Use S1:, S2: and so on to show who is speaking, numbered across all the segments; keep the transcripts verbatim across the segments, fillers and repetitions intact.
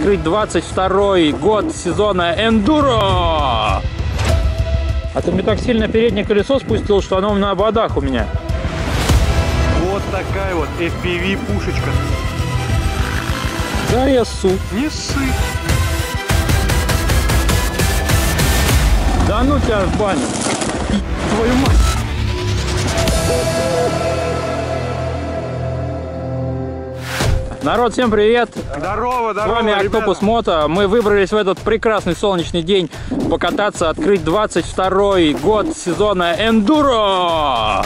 S1: открыть двадцать второй год сезона эндуро. А ты мне так сильно переднее колесо спустил, что оно на ободах у меня.
S2: Вот такая вот эф пи ви пушечка.
S1: Да, я ссу.
S2: Не ссы.
S1: Да ну тебя в баню.
S2: Твою мать.
S1: Народ, всем привет!
S2: Здорово, здорово,
S1: С вами Octopus Moto. Мы выбрались в этот прекрасный солнечный день покататься, открыть двадцать второй год сезона эндуро.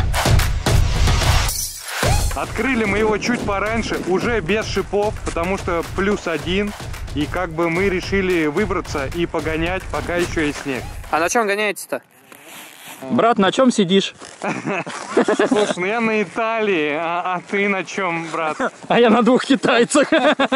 S2: Открыли мы его чуть пораньше, уже без шипов, потому что плюс один. И как бы мы решили выбраться и погонять, пока еще есть снег.
S3: А на чем гоняете-то?
S1: Брат, на чем сидишь?
S2: Слушай, ну я на Италии, а, а ты на чем, брат?
S1: А я на двух китайцах.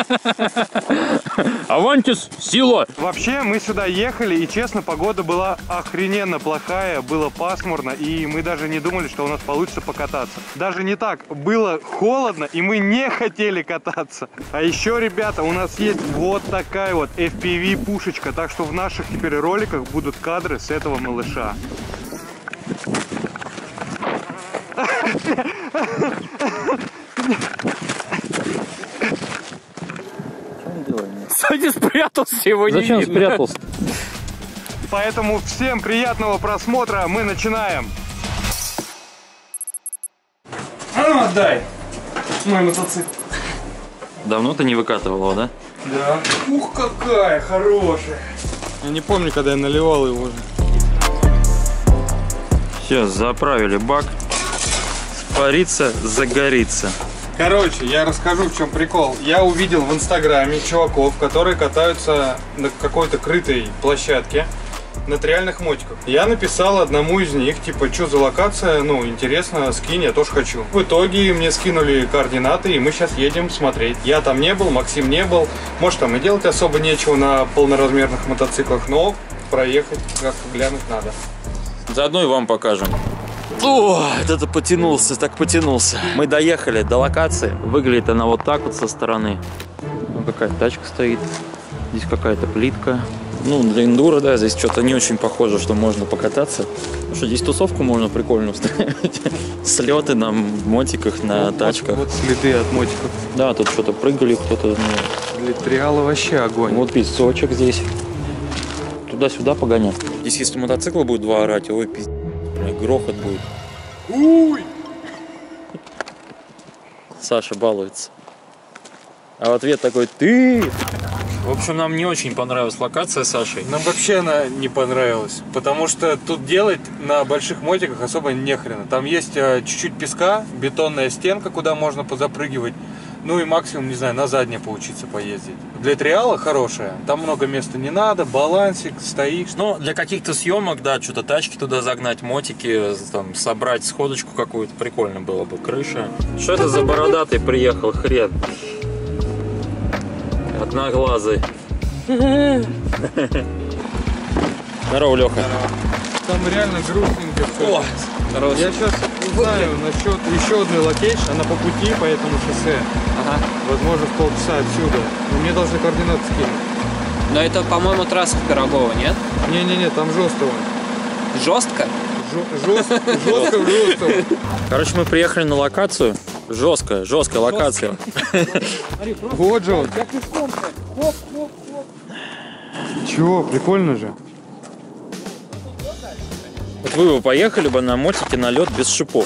S1: Авантис, сила!
S2: Вообще, мы сюда ехали, и честно, погода была охрененно плохая, было пасмурно, и мы даже не думали, что у нас получится покататься. Даже не так, было холодно, и мы не хотели кататься. А еще, ребята, у нас есть вот такая вот эф пи ви пушечка, так что в наших теперь роликах будут кадры с этого малыша.
S3: Кстати, спрятался, его не
S1: Зачем
S3: видно.
S1: спрятался?
S2: Поэтому всем приятного просмотра, мы начинаем. А ну отдай мой мотоцикл.
S1: Давно ты не выкатывал его, да?
S2: Да. Ух, какая хорошая. Я не помню, когда я наливал его уже.
S1: Все, заправили бак. Спарится, загорится.
S2: Короче, я расскажу, в чем прикол. Я увидел в инстаграме чуваков, которые катаются на какой-то крытой площадке на триальных мотиках. Я написал одному из них, типа, что за локация, ну, интересно, скинь, я тоже хочу. В итоге мне скинули координаты, и мы сейчас едем смотреть. Я там не был, Максим не был. Может, там и делать особо нечего на полноразмерных мотоциклах, но проехать как-то глянуть надо.
S1: Заодно и вам покажем. О, это потянулся, так потянулся. Мы доехали до локации. Выглядит она вот так вот со стороны. Ну, какая-то тачка стоит. Здесь какая-то плитка. Ну, для эндуро, да, здесь что-то не очень похоже, что можно покататься. Ну что, здесь тусовку можно прикольно устраивать. Слеты на мотиках, на
S2: вот,
S1: тачках.
S2: Вот, вот следы от мотиков.
S1: Да, тут что-то прыгали, кто-то... Ну...
S2: Для триала вообще огонь.
S1: Вот песочек здесь. Туда-сюда погонять. Здесь, если мотоцикл будет два орать, ой, пиздец, грохот будет.
S2: Уй!
S1: Саша балуется. А в ответ такой: ты! В общем, нам не очень понравилась локация с Сашей.
S2: Нам вообще она не понравилась, потому что тут делать на больших мотиках особо нехрена. Там есть чуть-чуть песка, бетонная стенка, куда можно позапрыгивать. Ну и максимум, не знаю, на заднее поучиться поездить. Для триала хорошая, там много места не надо, балансик, стоишь.
S1: Но для каких-то съемок, да, что-то тачки туда загнать, мотики, там, собрать сходочку какую-то, прикольно было бы. Крыша. Что это за бородатый приехал хрен? Одноглазый. Здорово, Леха.
S2: Там реально грустненько все.
S1: О,
S2: я сейчас узнаю насчет еще одной локейшн, она по пути по этому шоссе.
S3: Ага.
S2: Возможно, в полчаса отсюда. Но мне должны координаты скинуть.
S3: Но это, по-моему, трасса Пирогова, нет?
S2: Не-не-не, там жестко.
S3: Жестко?
S2: Жестко, жестко, жестко.
S1: короче, мы приехали на локацию. Жесткая, жесткая локация.
S2: Вот же он. Чего, прикольно же.
S1: Вот вы бы поехали бы на мотике на лед без шипов.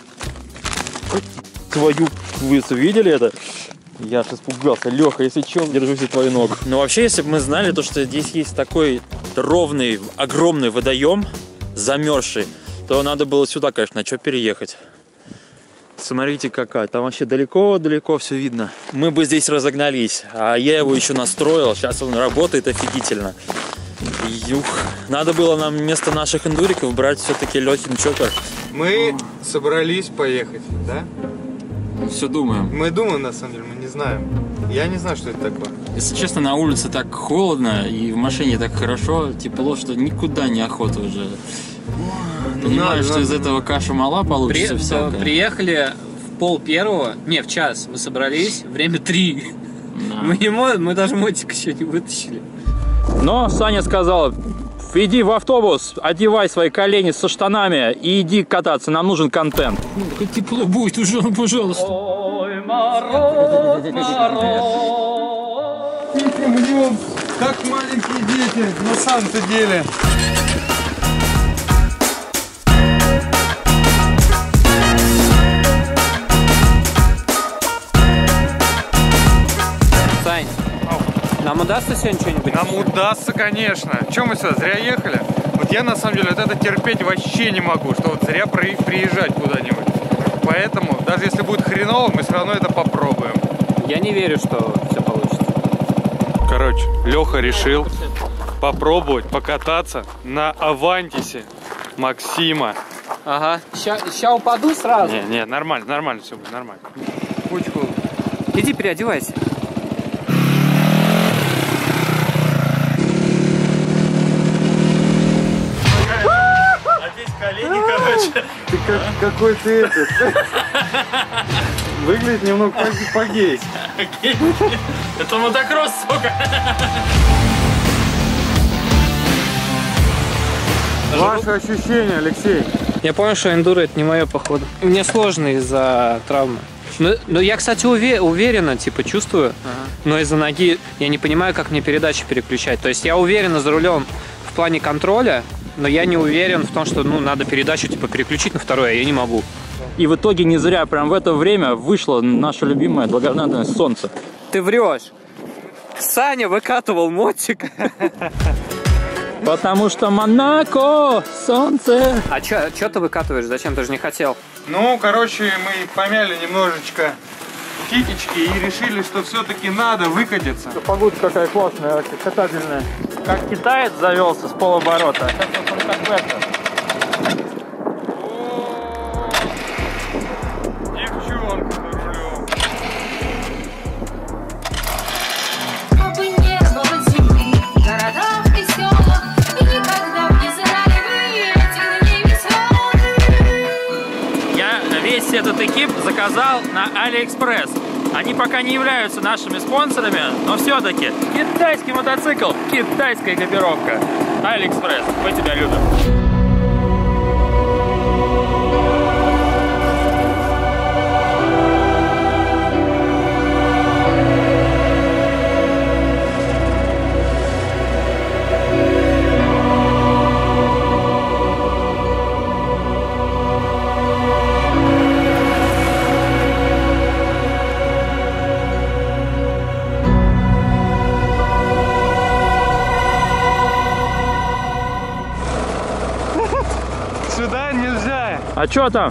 S1: Твою, вы видели это? Я аж испугался. Леха, если что, держусь за твою ногу. Но вообще, если бы мы знали, то, что здесь есть такой ровный, огромный водоем, замерзший, то надо было сюда, конечно, на что переехать. Смотрите, какая. Там вообще далеко-далеко все видно. Мы бы здесь разогнались, а я его еще настроил. Сейчас он работает офигительно. Юх. Надо было нам вместо наших эндуриков брать все-таки Лехин чоппер.
S2: Мы собрались поехать, да?
S1: Все думаем.
S2: Мы думаем, на самом деле, мы не знаем. Я не знаю, что это такое.
S1: Если честно, на улице так холодно и в машине так хорошо, тепло, что никуда не охота уже. Понимаю, что из этого каша мала получится.
S3: При...
S1: всякое.
S3: Приехали в пол первого, не, в час. Мы собрались, время три. Мы не можем, мы даже мотик еще не вытащили.
S1: Но Саня сказал: иди в автобус, одевай свои колени со штанами и иди кататься, нам нужен контент.
S3: Ну, как тепло будет уже, пожалуйста.
S2: Ой, мороз, мороз. Пикнем в нем, как маленькие дети, на самом-то деле.
S3: Сань, нам удастся сегодня что-нибудь?
S2: Нам удастся, конечно. Чем мы сюда, зря ехали? Вот я, на самом деле, вот это терпеть вообще не могу, что вот зря приезжать куда-нибудь. Поэтому, даже если будет хреново, мы все равно это попробуем.
S3: Я не верю, что все получится.
S2: Короче, Леха решил попробовать покататься на Авантисе Максима.
S3: Ага. Ща упаду сразу.
S2: Не, не, нормально, нормально все будет, нормально. Кучку.
S3: Иди переодевайся.
S2: Колени, короче. Ты как, какой ты этот. Выглядит немного по-гей.
S1: Это мотокросс, сука.
S2: Ваши ощущения, Алексей?
S3: Я понял, что эндуро это не мое, походу. Мне сложно из-за травмы. Но, но я, кстати, уве уверенно, типа, чувствую, ага. Но из-за ноги я не понимаю, как мне передачи переключать. То есть я уверенно за рулем в плане контроля, но я не уверен в том, что, ну, надо передачу, типа, переключить на второе, а я не могу.
S1: И в итоге не зря, прям в это время вышло наше любимое благородное солнце.
S3: Ты врешь. Саня выкатывал мотик.
S1: Потому что Монако, солнце.
S3: А чё, чё ты выкатываешь? Зачем? Ты же не хотел.
S2: Ну, короче, мы помяли немножечко титечки и решили, что все-таки надо выкатиться.
S1: Погода какая классная, катательная. Как китаец завелся с полоборота. А сейчас он как в это.
S2: Девчонка за рулем.
S1: Я весь этот экип заказал на Алиэкспресс. Они пока не являются нашими спонсорами, но все-таки китайский мотоцикл, китайская экипировка. Алиэкспресс, мы тебя любим.
S2: Сюда нельзя.
S1: А чё там?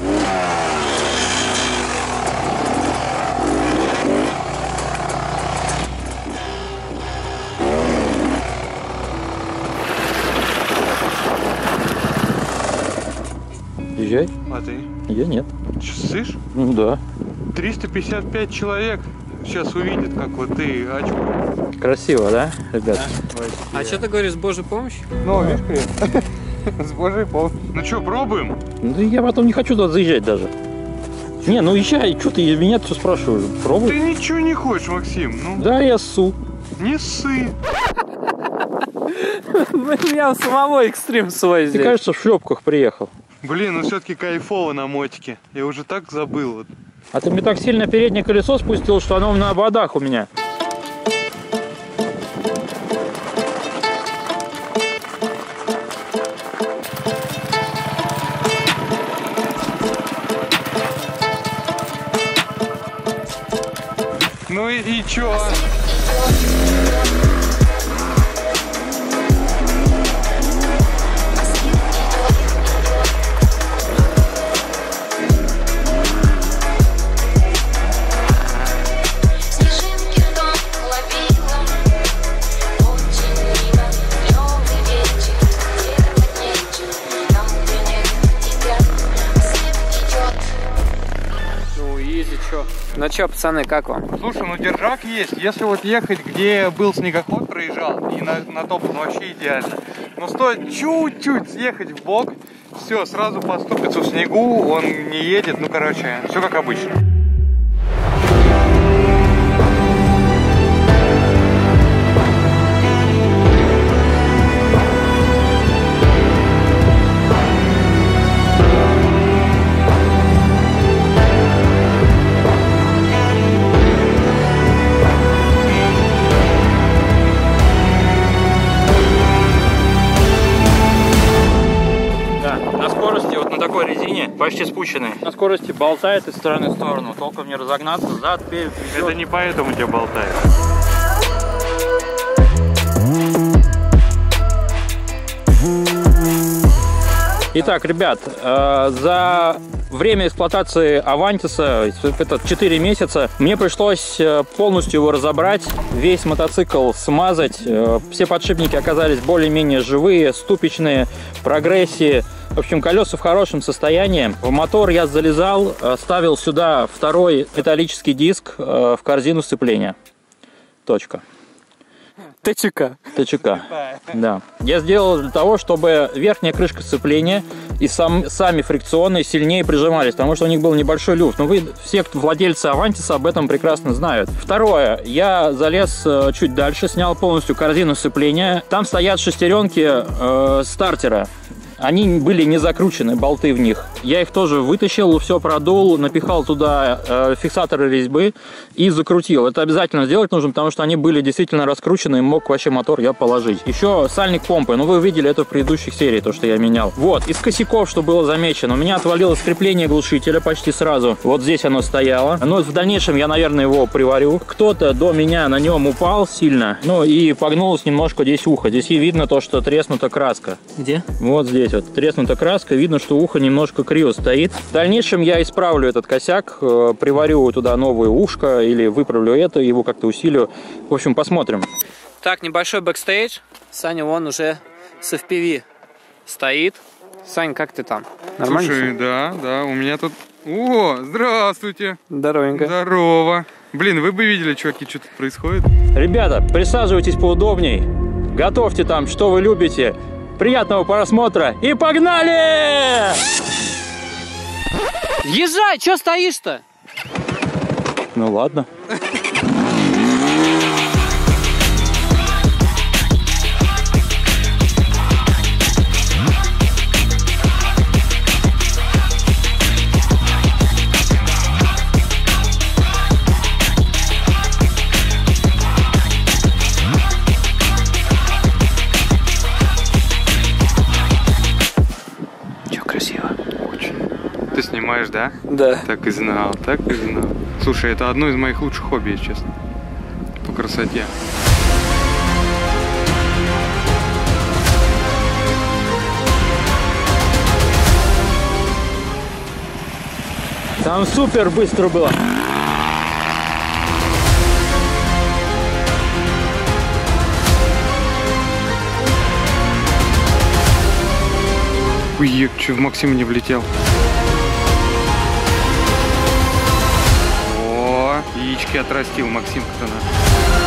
S1: Езжай.
S2: А ты?
S1: Я нет.
S2: Че, слышь?
S1: Ну да.
S2: триста пятьдесят пять человек сейчас увидят, как вот ты очко.
S1: Красиво, да, ребят?
S3: А что ты говоришь, с Божьей помощью?
S2: Ну, видишь, привет. С Божьей помощью. Ну что, пробуем?
S1: Ну я потом не хочу туда заезжать даже. Не, ну езжай, что ты меня все спрашиваешь? Пробуй.
S2: Ты ничего не хочешь, Максим. Ну,
S1: да, я ссу.
S2: не ссы.
S3: У меня самого экстрим свой
S1: Ты,
S3: здесь.
S1: кажется, в шлепках приехал.
S2: Блин, ну все-таки кайфово на мотике. Я уже так забыл. Вот.
S1: А ты мне так сильно переднее колесо спустил, что оно на ободах у меня.
S2: Ну и, и чё?
S3: Ну чё, пацаны, как вам?
S2: Слушай, ну держак есть. Если вот ехать, где был снегоход, проезжал, и на, на топ, ну вообще идеально. Но стоит чуть-чуть съехать в бок, все, сразу поступится в снегу, он не едет, ну короче, все как обычно.
S1: почти спущенный. На скорости болтает из стороны в сторону. Толком не разогнаться, зад, вперед.
S2: Это не поэтому тебя болтает.
S1: Итак, ребят, э, за время эксплуатации Авантиса, это четыре месяца, мне пришлось полностью его разобрать, весь мотоцикл смазать. Э, все подшипники оказались более-менее живые, ступичные, прогрессии. В общем, колеса в хорошем состоянии. В мотор я залезал, ставил сюда второй металлический диск э, в корзину сцепления. Точка.
S3: ТЧК.
S1: ТЧК, да. Я сделал для того, чтобы верхняя крышка сцепления и сам, сами фрикционные сильнее прижимались, потому что у них был небольшой люфт. Но вы, все владельцы Авантиса, об этом прекрасно знают. Второе. Я залез чуть дальше, снял полностью корзину сцепления. Там стоят шестеренки э, стартера. Они были не закручены, болты в них. Я их тоже вытащил, все продул, напихал туда э, фиксаторы резьбы и закрутил. Это обязательно сделать нужно, потому что они были действительно раскручены, и мог вообще мотор я положить. Еще сальник помпы, ну вы видели это в предыдущих сериях, то, что я менял. Вот, из косяков, что было замечено, у меня отвалилось крепление глушителя почти сразу. Вот здесь оно стояло. Но в дальнейшем я, наверное, его приварю. Кто-то до меня на нем упал сильно, ну и погнулось немножко здесь ухо. Здесь и видно то, что треснута краска.
S3: Где?
S1: Вот здесь. Вот треснута краска, видно, что ухо немножко криво стоит. В дальнейшем я исправлю этот косяк, приварю туда новое ушко или выправлю это, его как-то усилю. В общем, посмотрим.
S3: Так, небольшой бэкстейдж. Саня вон уже с эф пи ви стоит. Сань, как ты там? Нормально?
S2: Слушай, да, да, у меня тут... О, здравствуйте.
S3: Здоровенько.
S2: Здорово. Блин, вы бы видели, чуваки, что тут происходит.
S1: Ребята, присаживайтесь поудобней. Готовьте там, что вы любите. Приятного просмотра и погнали!
S3: Езжай, что стоишь-то?
S1: Ну ладно.
S2: Ты снимаешь, да?
S3: Да.
S2: Так и знал, так и знал. Слушай, это одно из моих лучших хобби, если честно. По красоте.
S1: Там супер быстро было.
S2: Уек, что в Максима не влетел. О, яички отрастил Максимка-то на.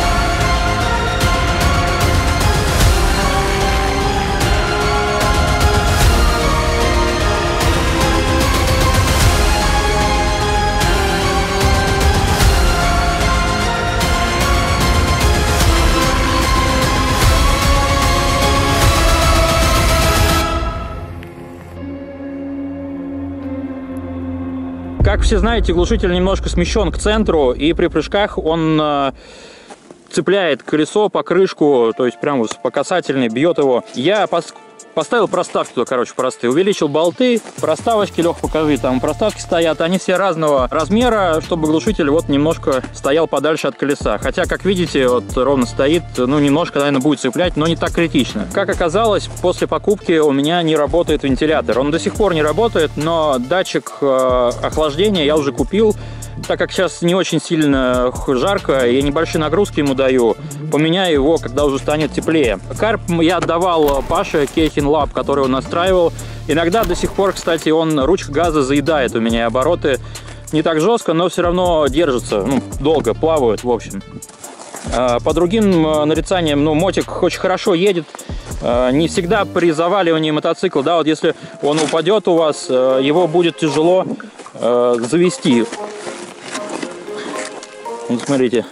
S1: Как все знаете, глушитель немножко смещен к центру, и при прыжках он э, цепляет колесо, покрышку, то есть прям по касательной бьет его. Я пос поставил проставки туда, короче, простые, увеличил болты, проставочки, Лех, покажи, там проставки стоят, они все разного размера, чтобы глушитель вот немножко стоял подальше от колеса. Хотя, как видите, вот ровно стоит, ну немножко, наверное, будет цеплять, но не так критично. Как оказалось, после покупки у меня не работает вентилятор. Он до сих пор не работает, но датчик э, охлаждения я уже купил. Так как сейчас не очень сильно жарко, я небольшие нагрузки ему даю, поменяю его, когда уже станет теплее. Карп я отдавал Паше, Кейхин Лаб, который он настраивал. Иногда до сих пор, кстати, он ручка газа заедает у меня, обороты не так жестко, но все равно держится, ну, долго плавают, в общем. По другим нарицаниям, ну, мотик очень хорошо едет. Не всегда при заваливании мотоцикла, да, вот если он упадет у вас, его будет тяжело завести. Вот смотрите,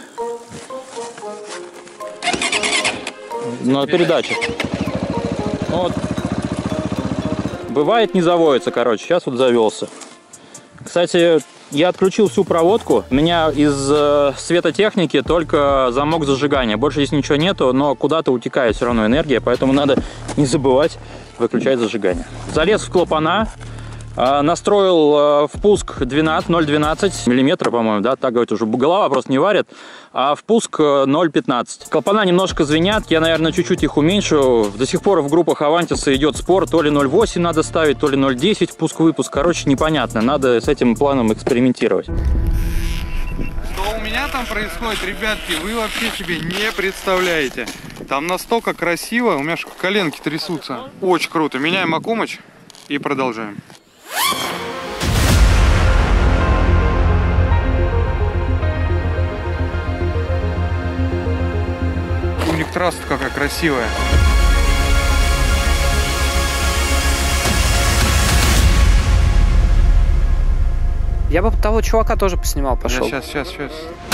S1: на передаче. Вот. Бывает, не заводится, короче. Сейчас вот завелся. Кстати, я отключил всю проводку. У меня из э, светотехники только замок зажигания. Больше здесь ничего нету, но куда-то утекает все равно энергия, поэтому надо не забывать выключать зажигание. Залез в клапана. А, настроил а, впуск двенадцать, ноль двенадцать миллиметра, по-моему, да, так говорит, уже голова просто не варит. А впуск ноль пятнадцать. Клапана немножко звенят, я, наверное, чуть-чуть их уменьшу. До сих пор в группах Авантиса идет спор, то ли ноль восемь надо ставить, то ли ноль десять впуск-выпуск. Короче, непонятно, надо с этим планом экспериментировать.
S2: Что у меня там происходит, ребятки, вы вообще себе не представляете. Там настолько красиво, у меня аж коленки трясутся. Очень круто. Меняем Акумыч и продолжаем. У них трасса какая красивая.
S3: Я бы того чувака тоже поснимал, пошел.
S2: Сейчас, сейчас, сейчас.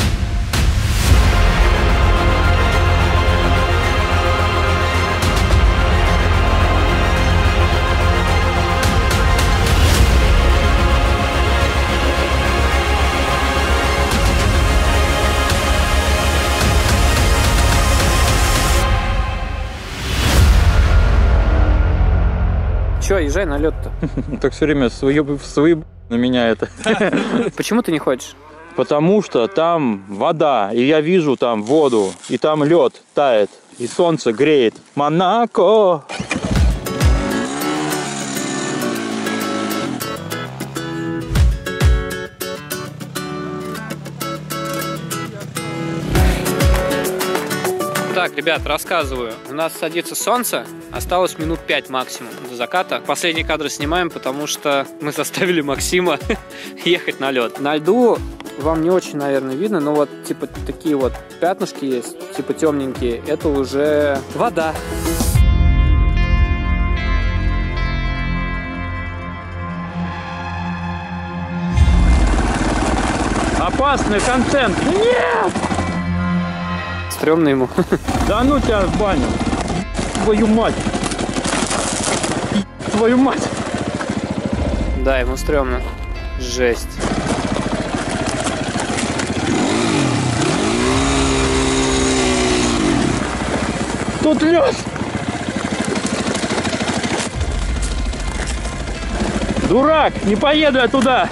S3: Че, езжай на лед-то.
S1: Так все время свои, свои на меня это.
S3: Почему ты не хочешь?
S1: Потому что там вода, и я вижу там воду, и там лед тает, и солнце греет. Монако!
S3: Так, ребят, рассказываю. У нас садится солнце, осталось минут пять максимум до заката. Последние кадры снимаем, потому что мы заставили Максима ехать на лед. На льду вам не очень, наверное, видно, но вот типа такие вот пятнышки есть, типа темненькие. Это уже вода.
S1: Опасный контент! Нет!
S3: Стремно ему.
S1: Да ну тебя в баню! Твою мать! Твою мать!
S3: Да, ему стрёмно. Жесть.
S1: Тут лед! Дурак! Не поеду я туда!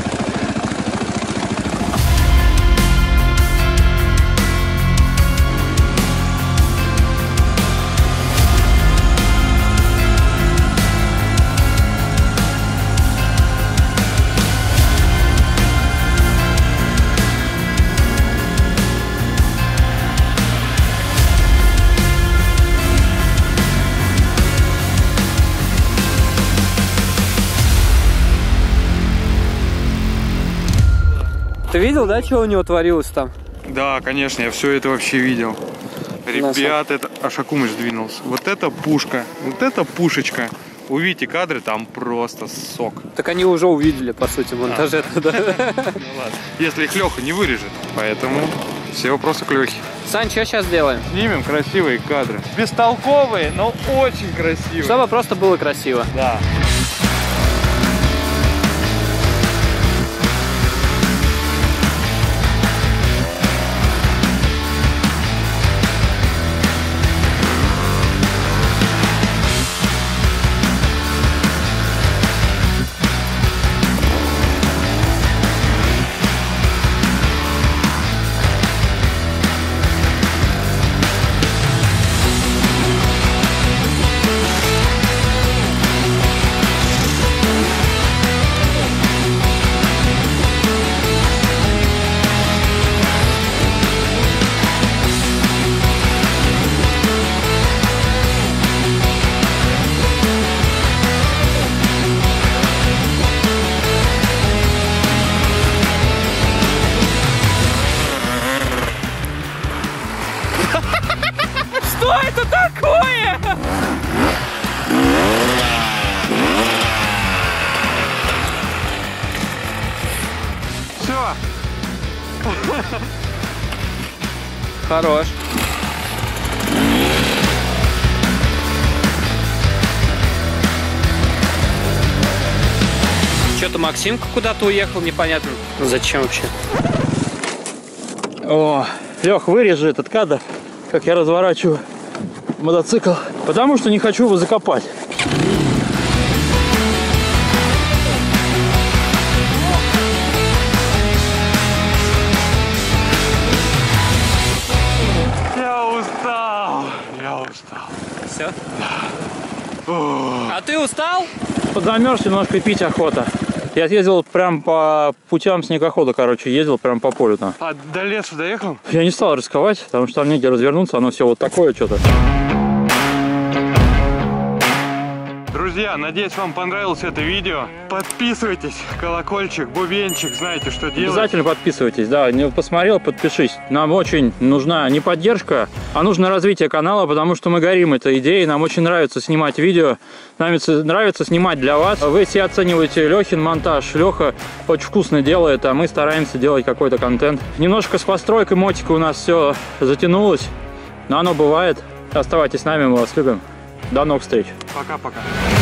S3: Ты видел, да, что у него творилось там?
S2: Да, конечно, я все это вообще видел. Ребят, это аж Акумыч сдвинулся. Вот это пушка, вот это пушечка. Увидите кадры, там просто сок.
S3: Так они уже увидели, по сути, в монтаже.
S2: Ну ладно. Если их Леха не вырежет, поэтому все вопросы к Лехе.
S3: Сань, что сейчас делаем?
S2: Снимем красивые кадры. Бестолковые, но очень красивые.
S3: Чтобы просто было красиво.
S2: Да.
S3: Что это такое?
S2: Все.
S3: Хорош. Что-то Максимка куда-то уехал, непонятно. Зачем вообще?
S1: О, Лех, вырежи этот кадр, как я разворачиваю мотоцикл, потому что не хочу его закопать.
S3: все. А ты устал?
S1: Подзамерз немножко, пить охота. Я ездил прям по путям снегохода, короче, ездил прям по полю там.
S2: А до леса доехал?
S1: Я не стал рисковать, потому что там негде развернуться, оно все вот такое что-то.
S2: Друзья, надеюсь, вам понравилось это видео. Подписывайтесь, колокольчик, бубенчик, знаете, что делать.
S1: Обязательно подписывайтесь, да, не посмотрел, подпишись. Нам очень нужна не поддержка, а нужно развитие канала, потому что мы горим этой идеей, нам очень нравится снимать видео, нам нравится снимать для вас. Вы все оцениваете Лехин монтаж, Леха очень вкусно делает, а мы стараемся делать какой-то контент. Немножко с постройкой мотика у нас все затянулось, но оно бывает. Оставайтесь с нами, мы вас любим. До новых встреч.
S2: Пока-пока.